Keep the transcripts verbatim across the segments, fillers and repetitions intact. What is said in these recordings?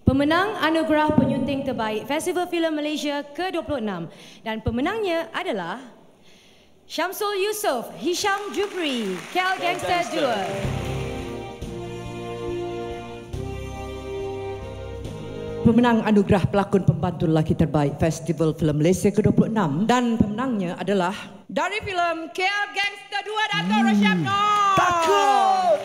pemenang anugerah penyunting terbaik Festival Filem Malaysia ke dua puluh enam, dan pemenangnya adalah Syamsul Yusof, Hisham Jupri, K L Gangster dua. Pemenang anugerah pelakon pembantu lelaki terbaik Festival Filem Malaysia ke dua puluh enam, dan pemenangnya adalah dari filem K L Gangster dua, Dato' Rosyamno. Takut!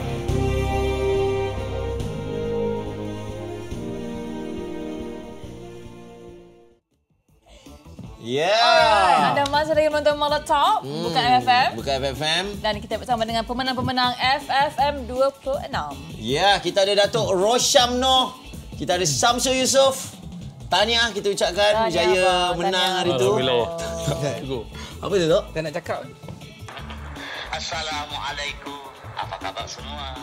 Yeah. Alright, anda masih lagi menonton Molotov, hmm, bukan F F M. Bukan F F M. Dan kita bersama dengan pemenang-pemenang F F M dua puluh enam. Ya, yeah, kita ada Dato' Rosyamno. Kita ada Syamsul Yusof. Tahniah kita ucapkan berjaya menang hari tu. Alhamdulillah. Apa tu, Dok? Tak nak cakap. Assalamualaikum. Apa khabar semua?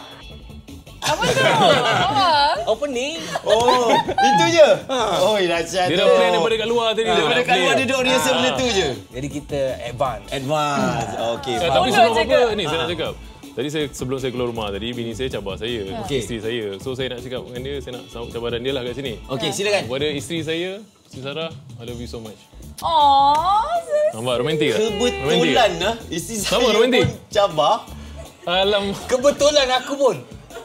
Apa tu? Apa? Opening. Oh, itu je. Oh, dahsyat. Dia dah plan daripada kat luar tadi. Daripada kat luar dia duduk rehearsal benda tu je. Jadi kita advance. Advance. Okey. Eh, tapi sebelum apa, ni saya nak cakap. Tadi saya sebelum saya keluar rumah tadi, bini saya cabar saya, Okey. isteri saya. So saya nak cakap dengan dia, saya nak sambut cabaran dia lah kat sini. Okey, silakan. Kepada isteri saya, Isteri Sarah, I love you so much. Oh, Nampak romantik tak? Kebetulan lah isteri saya Sama, romantik. pun cabar. Alam. Kebetulan aku pun.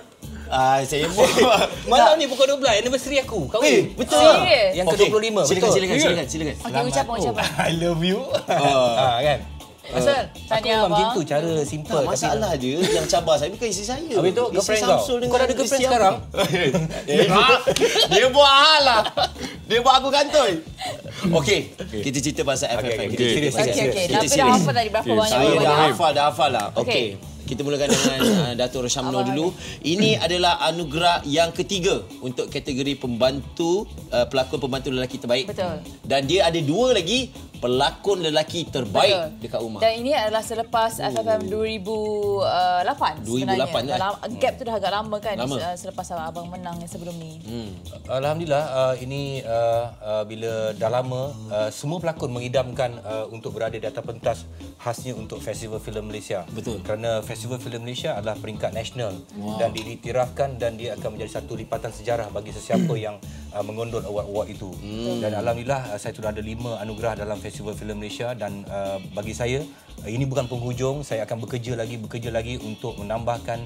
Ah, saya pun. Malam ni pukul dua belas, anniversary aku. Kau Eh, betul. serius? Yang ke dua puluh lima, Silakan, betul. silakan, silakan, silakan. Okey, ucapan ucapan. I love you. Ah, kan? Asal Aku tanya memang abang. macam tu cara simple. Tak, masalah dia yang cabar saya bukan isteri saya. Habis tu, Isteri girlfriend kau. Syamsul dengan Kau dah ada girlfriend isteri sekarang? aku. Eh, dia buat hal lah. Dia buat aku kantoi. Okey, kita cerita pasal F F M. Okey, Kita cerita serius, pasal Okey, okey. Kita Tapi dah serius. hafal tadi berapa Okey, banyak Saya dah banyak. hafal, dah hafal lah. Okey. Okey. Kita mulakan dengan uh, Dato' Rosyamno dulu. Ini adalah anugerah yang ketiga untuk kategori pembantu, uh, pelakon pembantu lelaki terbaik. Betul. Dan dia ada dua lagi pelakon lelaki terbaik Betul. dekat rumah. Dan ini adalah selepas F F M dua ribu lapan dua ribu lapan sebenarnya. kan? Dalam, gap tu dah agak lama kan. Lama. Uh, Selepas abang menang yang sebelum ni. Hmm. Alhamdulillah, uh, ini uh, uh, bila dah lama uh, semua pelakon mengidamkan uh, untuk berada di atas pentas khasnya untuk Festival Filem Malaysia. Betul. Kerana Festival Filem Malaysia adalah peringkat nasional wow. dan diiktirafkan dan dia akan menjadi satu lipatan sejarah bagi sesiapa yang uh, mengondol award-award itu. Hmm. Dan alhamdulillah uh, saya sudah ada lima anugerah dalam Festival Filem Malaysia dan uh, bagi saya uh, ini bukan penghujung. Saya akan bekerja lagi bekerja lagi untuk menambahkan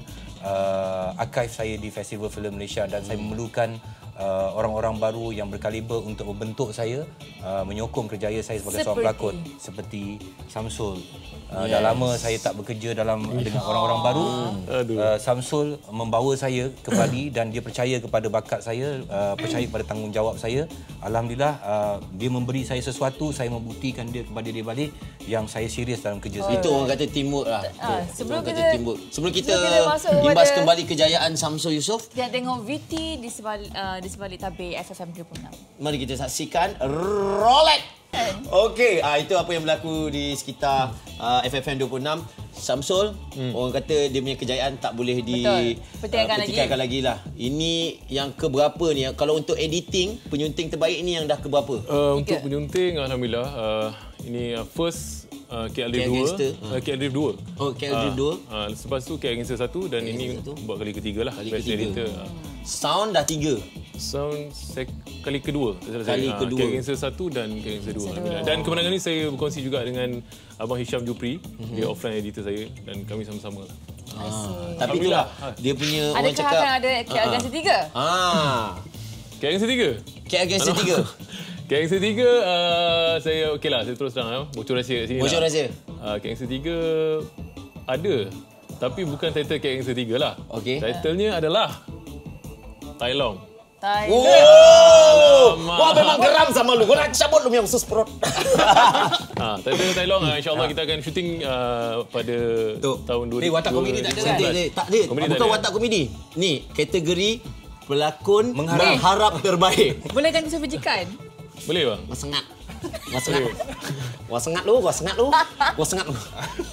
uh, archive saya di Festival Filem Malaysia dan hmm. saya memerlukan uh, orang-orang baru yang berkaliber untuk membentuk saya, uh, menyokong kerjaya saya sebagai seorang pelakon seperti Syamsul. Uh, yes. Dah lama saya tak bekerja dalam dengan orang-orang baru. Uh, Syamsul membawa saya ke Bali dan dia percaya kepada bakat saya, uh, percaya kepada tanggungjawab saya. Alhamdulillah uh, dia memberi saya sesuatu, saya membuktikan dia kepada dia balik yang saya serius dalam kerja saya. Itu orang kata teamwork lah. Ah, Itu sebelum orang kata kita- teamwork. Sebelum kita, sebelum kita masuk imbas kepada- kembali kejayaan Syamsul Yusof, Kita tengok V T di sebalik, uh, di sebalik tabir F F M dua puluh enam. mari kita saksikan Rolex. Okey, ah, itu apa yang berlaku di sekitar uh, F F M dua puluh enam. Syamsul, hmm. orang kata dia punya kejayaan tak boleh di Pertikaikan uh, pertikaikan lagi. lagi lah. Ini yang keberapa ni? Kalau untuk editing, penyunting terbaik ini yang dah keberapa? Uh, untuk penyunting, Alhamdulillah. Uh, ini uh, first uh, K L Drift dua. Uh, K L Drift dua. Oh, K L Drift dua. Uh, uh, lepas tu K L Gangster satu dan K L ini satu. buat kali ketiga lah. Kali Best ketiga. editor. Uh, Sound dah tiga. Sound sek- kali kedua. Kali uh, kedua. K L Gangster satu dan K L Gangster dua. Alhamdulillah. Dan kemenangan ni saya berkongsi juga dengan Abang Hisham Jupri. Mm-hmm. Dia offline editor saya dan kami sama-sama lah. Ah, tapi itulah dia punya orang Adakah cakap akan ada K L Gangster tiga? Ah. K L Gangster tiga? K L Gangster tiga. K L Gangster tiga, uh, saya okey lah, saya terus terang lah. Bocor rahsia kat sini Bocor lah. rahsia. Uh, K L Gangster tiga ada. Tapi bukan title K L Gangster tiga lah. Okey. Titlenya adalah Tai Long. Tai. Oh, wah memang geram sama lu. Kau nak cabut lu yang usus perut. Ha, title Tai Long, uh, insyaAllah kita akan syuting uh, pada Tuh. tahun dua ribu. Eh, watak komedi tak ada kan? Tak ada, tak ada. Komedi tak Bukan ada. watak komedi. Ni kategori pelakon Mengharap. mengharap terbaik. Boleh ganti sefijikan? Boleh bang? Wah sengat. Wah sengat. Wah sengat lu, wah sengat lu. Wah sengat lu.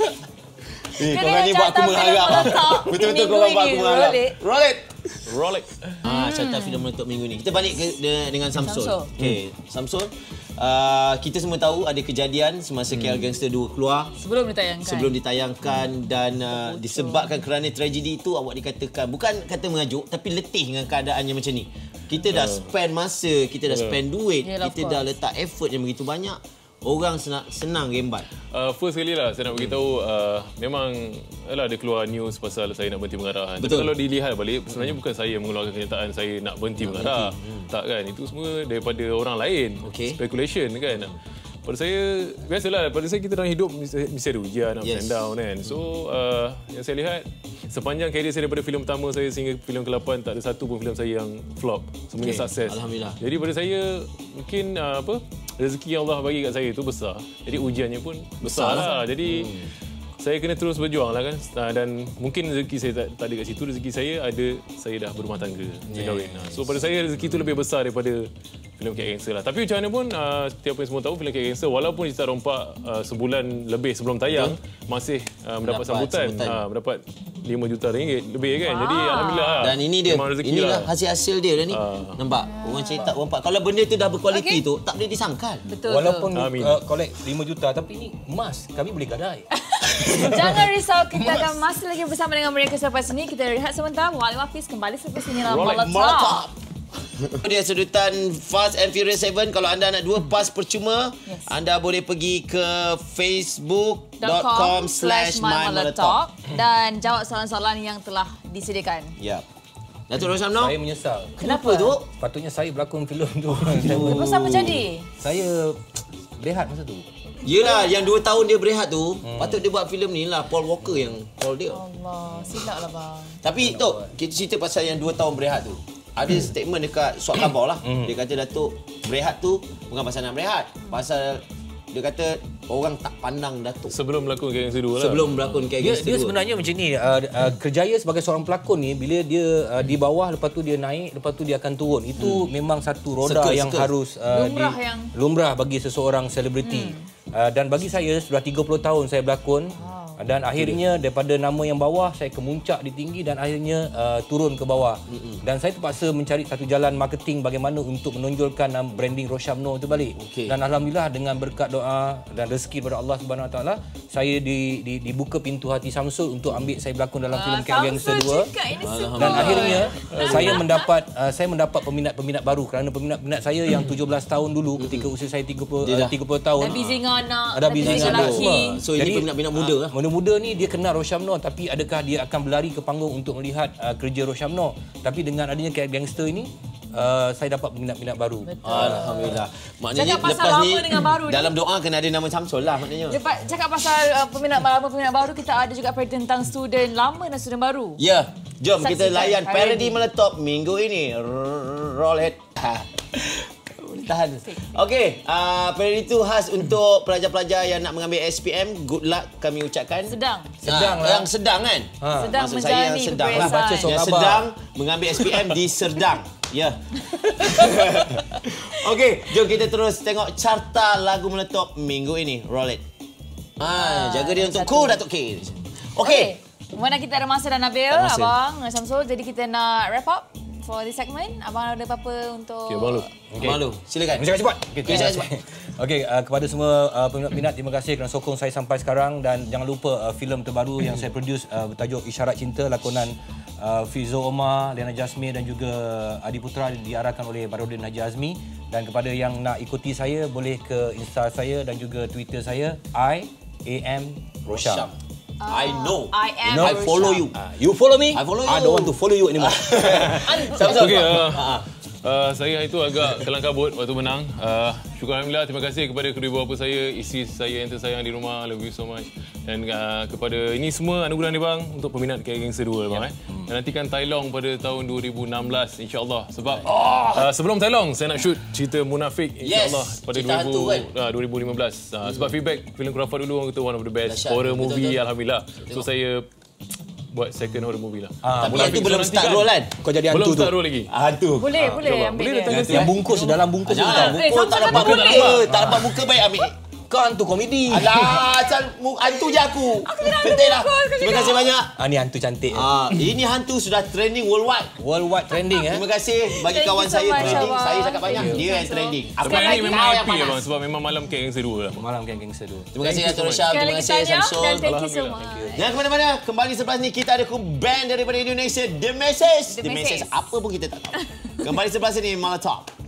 Ni kau kan ni buat aku mengharap. Betul-betul kau buat aku mengharap. Roll it. Rolex. Ah, carta filem menutup minggu ni. Kita balik ke de, dengan Syamsul. Syamsul. Okey, Syamsul. Uh, kita semua tahu ada kejadian semasa hmm. K L Gangster dua keluar Sebelum ditayangkan. sebelum ditayangkan dan uh, disebabkan kerana tragedi itu awak dikatakan bukan kata mengajuk tapi letih dengan keadaan yang macam ni. kita dah spend masa, kita dah spend duit, Yelah, kita dah letak effort yang begitu banyak. Orang senang, senang rembat. Uh, first kali lah saya nak beritahu, uh, memang yalah, ada keluar news pasal saya nak berhenti mengarah. Tapi kalau dilihat balik, sebenarnya bukan saya mengeluarkan kenyataan saya nak berhenti nak mengarah. Berhenti. Hmm. Tak kan, itu semua daripada orang lain. Okay. Speculation kan. Pada saya, biasalah, pada saya kita dalam hidup mesti, mesti ada ujian, ups yes. and down kan. So, uh, yang saya lihat, sepanjang karier saya daripada filem pertama saya sehingga filem ke lapan, tak ada satu pun filem saya yang flop. Semuanya okay. sukses. Alhamdulillah. Jadi pada saya, mungkin uh, apa rezeki yang Allah bagi kat saya itu besar. Jadi ujiannya pun besar, besar lah. Jadi, hmm. saya kena terus berjuang lah kan. Dan mungkin rezeki saya tak, tak ada kat situ. Rezeki saya ada, saya dah berumah tangga. Saya kahwin. Yes. So, pada saya rezeki itu lebih besar daripada filem Cat Gangster lah. Tapi macam mana pun, uh, setiap yang semua tahu filem Cat Gangster, walaupun kita rompak uh, sebulan lebih sebelum tayang, Betul. masih uh, mendapat, mendapat sambutan. sambutan. Uh, mendapat lima juta ringgit lebih kan. Ah. Jadi Alhamdulillah. Dan ini dia, inilah lah. hasil-hasil dia dah ni. Uh. Nampak? Orang cerita rompak. Kalau benda tu dah berkualiti okay. tu, tak boleh disangkal. Betul. Walaupun uh, collect lima juta, tapi ini emas. Kami boleh gadai. Jangan risau, kita akan masih lagi bersama dengan mereka selepas ini. Kita rehat sebentar. Wali Wafis kembali selepas ini dalam Molotov. Dia sedutan Fast and Furious tujuh. Kalau anda nak dua pas percuma, yes. anda boleh pergi ke facebook dot com slash my molotov dan jawab soalan-soalan yang telah disediakan. Ya. Datuk Roshamno? Saya menyesal. Kenapa tu? Patutnya saya berlakon filem tu. Kenapa jadi? Saya berehat masa tu. Yelah, yang dua tahun dia berehat tu, hmm. patut dia buat filem ni lah. Paul Walker yang call dia. Allah, silap lah bang. Tapi Tok, kita cerita pasal yang dua tahun berehat tu. Ada statement dekat surat khabar lah. Dia kata Datuk berehat tu bukan pasal nak berehat. Pasal dia kata orang tak pandang Datuk. Sebelum berlakon Cat Gangster dua lah. Sebelum berlakon Cat Gangster dua. Dia, dia sebenarnya macam ni. Uh, uh, kerjaya sebagai seorang pelakon ni, bila dia uh, di bawah, lepas tu dia naik, lepas tu dia akan turun. Itu hmm. memang satu roda Seka, yang seka. harus uh, lumrah, di, yang... lumrah bagi seseorang selebriti. Hmm. Uh, dan bagi saya, sudah tiga puluh tahun saya berlakon. Wow. Dan akhirnya daripada nama yang bawah saya kemuncak di tinggi dan akhirnya uh, turun ke bawah. Mm-hmm. Dan saya terpaksa mencari satu jalan marketing bagaimana untuk menonjolkan um, branding Roshamno itu balik. Okay. Dan alhamdulillah dengan berkat doa dan rezeki daripada Allah Subhanahu Wa Taala, saya di, di, dibuka pintu hati Samsul untuk ambil saya berlakon dalam uh, filem Cat Gangster dua. Dan akhirnya uh, saya mendapat uh, saya mendapat peminat-peminat baru kerana peminat-peminat saya yang tujuh belas tahun dulu ketika usia saya tiga puluh, uh, tiga puluh tahun. Dah busy dengan anak, ada busy dengan anak. So ini peminat-peminat muda lah. Muda ni dia kenal Roshamno, tapi adakah dia akan berlari ke panggung untuk melihat uh, kerja Roshamno? Tapi dengan adanya Cat Gangster ini, uh, saya dapat peminat-peminat baru. Betul. Alhamdulillah. Maknanya cakap lepas ni dengan baru dalam ni, doa kena ada nama Samsul lah maknanya. Lepas cakap pasal uh, peminat lama, peminat baru, kita ada juga parody tentang student lama dan student baru. Ya, jom Saksikan kita layan parody Molotov minggu ini. Roll it. Tahan. Okey, uh, parody itu khas untuk pelajar-pelajar yang nak mengambil S P M. Good luck kami ucapkan. Sedang. Sedang ha, lah. Yang sedang kan? Ha. Sedang Maksud menjalani saya yang sedang lah. Baca yang sedang mengambil S P M di Serdang. Ya. Okey, jom kita terus tengok carta lagu Molotov minggu ini. Roll it. Ah, jaga dia untuk cool Datuk K. Okey. Okay. Mana kita ada masa dan Nabil, Abang Samsul. Jadi kita nak wrap up for this segment. Abang ada apa-apa untuk... Okay, Abang Lu. Okay. Abang Lu, silakan. Cakap cepat. Okey, okay, cakap cepat. Okey, uh, kepada semua uh, peminat-peminat, terima kasih kerana sokong saya sampai sekarang. Dan jangan lupa uh, filem terbaru yang saya produce uh, bertajuk Isyarat Cinta, lakonan uh, Fizo Omar, Liana Jasmine dan juga Adi Putra, diarahkan oleh Baharudin Haji Azmi. Dan kepada yang nak ikuti saya, boleh ke Insta saya dan juga Twitter saya, I A M Rosham. Uh, I know. I am. You know, I follow you. Uh, you follow me? I follow you. I don't want to follow you anymore. Okay, uh, uh, saya itu agak kelang kabut waktu menang. Uh, syukur Alhamdulillah, terima kasih kepada kedua ibu bapa saya, isteri saya yang tersayang di rumah. Love you so much. Dan uh, kepada ini semua anugerah ni bang untuk peminat Cat Gangster dua bang. Yep. Eh. Dan nantikan Tai Long pada tahun dua ribu enam belas insya-Allah. Sebab oh. uh, sebelum Tai Long saya nak shoot cerita Munafik insya-Allah yes. pada dua ribu, kan? uh, dua ribu lima belas. Uh, hmm. Sebab feedback filem Khurafat dulu orang kata one of the best Lasyat. horror movie betul, betul. Alhamdulillah. So saya buat second horror movie lah. Ah, tapi itu belum start roll kan? Kau jadi hantu tu. Belum start roll lagi. Hantu. Boleh, ah, boleh coba. ambil boleh dia. Yang bungkus dalam bungkus tu. Buku tak dapat muka. Tak dapat muka baik ambil. Kau hantu komedi. Alah, asal mu- hantu je aku. Aku penting lah. Terima kasih banyak. Ah, ni hantu cantik. Ah, ini hantu sudah trending worldwide. Worldwide trending eh. Terima kasih bagi Thank kawan you so saya much, trending. Abang. Saya cakap banyak, Thank you dia so yang much. trending. Aku Sebab yang ini tahu memang yang happy panas. abang sebab memang malam K Gangster dua lah. Malam Geng Gangster dua. Terima kasih Thank you Dato' so Rosyam. Sekali Terima lagi kasih tahniah Samsul. dan thank you so Alhamdulillah. much. Jangan ke mana-mana. Kembali selepas ni kita ada band daripada Indonesia, The Message. The The Message Message. apa pun kita tak tahu. Kembali selepas ni Malatop.